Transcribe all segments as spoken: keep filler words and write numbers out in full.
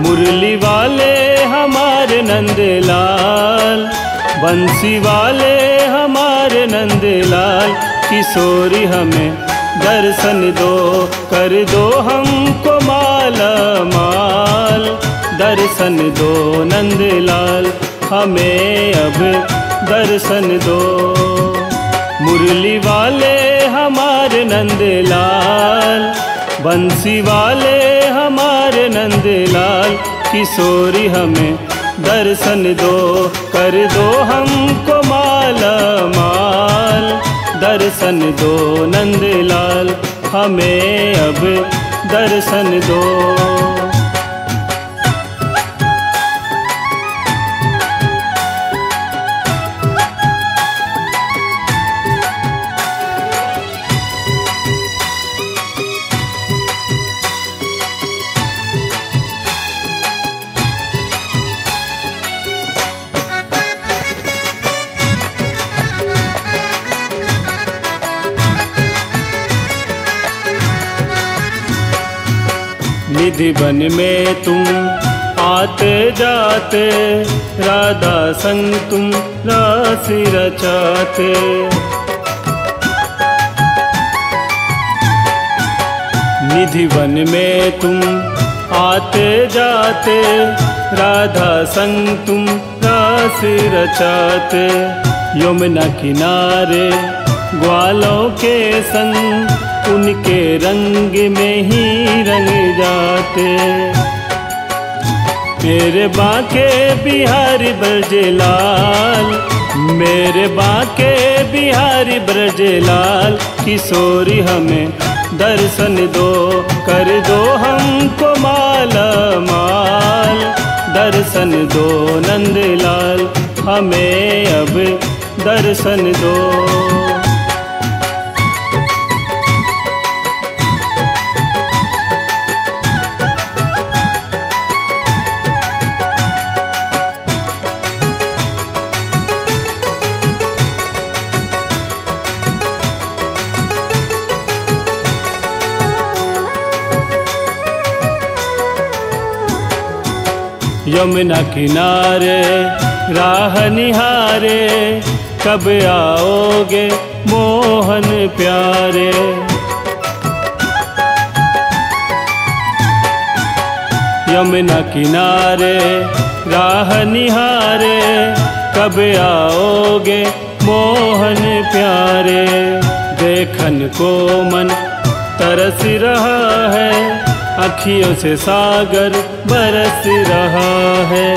मुरली वाले हमारे नंदलाल, बंसी वाले हमारे नंदलाल, किशोरी हमें दर्शन दो, कर दो हमको माला माल। दर्शन दो नंदलाल, हमें अब दर्शन दो। मुरली वाले हमारे नंदलाल, बंसी वाले हमारे नंदलाल, किशोरी हमें दर्शन दो, कर दो हमको माला माल। दर्शन दो नंदलाल, हमें अब दर्शन दो। निधि वन में तुम आते जाते, राधा संग तुम राशि रचाते। निधि वन में तुम आते जाते, राधा संग तुम राशि रचाते। यमुना किनारे ग्वालों के संग, उनके रंग में ही रंग जाते। मेरे बाके बिहारी ब्रजलाल, मेरे बाके बिहारी ब्रजलाल, किशोरी हमें दर्शन दो, कर दो हमको माला माल। दर्शन दो नंदलाल, हमें अब दर्शन दो। यमुना किनारे राह निहारे, कब आओगे मोहन प्यारे। यमुना किनारे राह निहारे, कब आओगे मोहन प्यारे। देखन को मन तरस रहा है, अखियों से सागर बरस रहा है।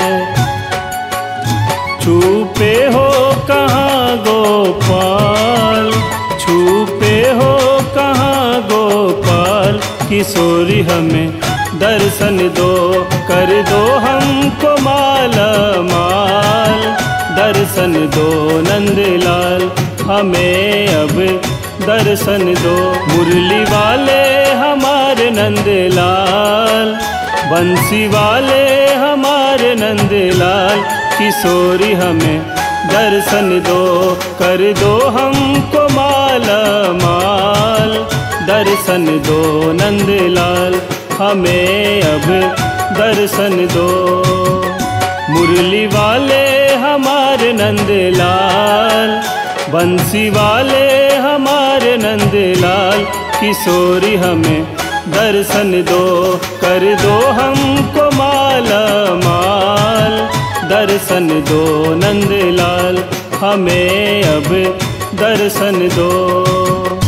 छुपे हो कहाँ गोपाल, छुपे हो कहाँ गोपाल, किशोरी हमें दर्शन दो, कर दो हमको माला माल। दर्शन दो नंदलाल, हमें अब दर्शन दो। मुरली वाले हमारे नंदलाल, बंसी वाले हमारे नंदलाल, किशोरी हमें दर्शन दो, कर दो हमको माला माल। दर्शन दो नंदलाल, हमें अब दर्शन दो। मुरली वाले हमारे नंदलाल, बंसी वाले हमारे नंदलाल, किशोरी हमें दर्शन दो, कर दो हमको माला माल। दर्शन दो नंदलाल, हमें अब दर्शन दो।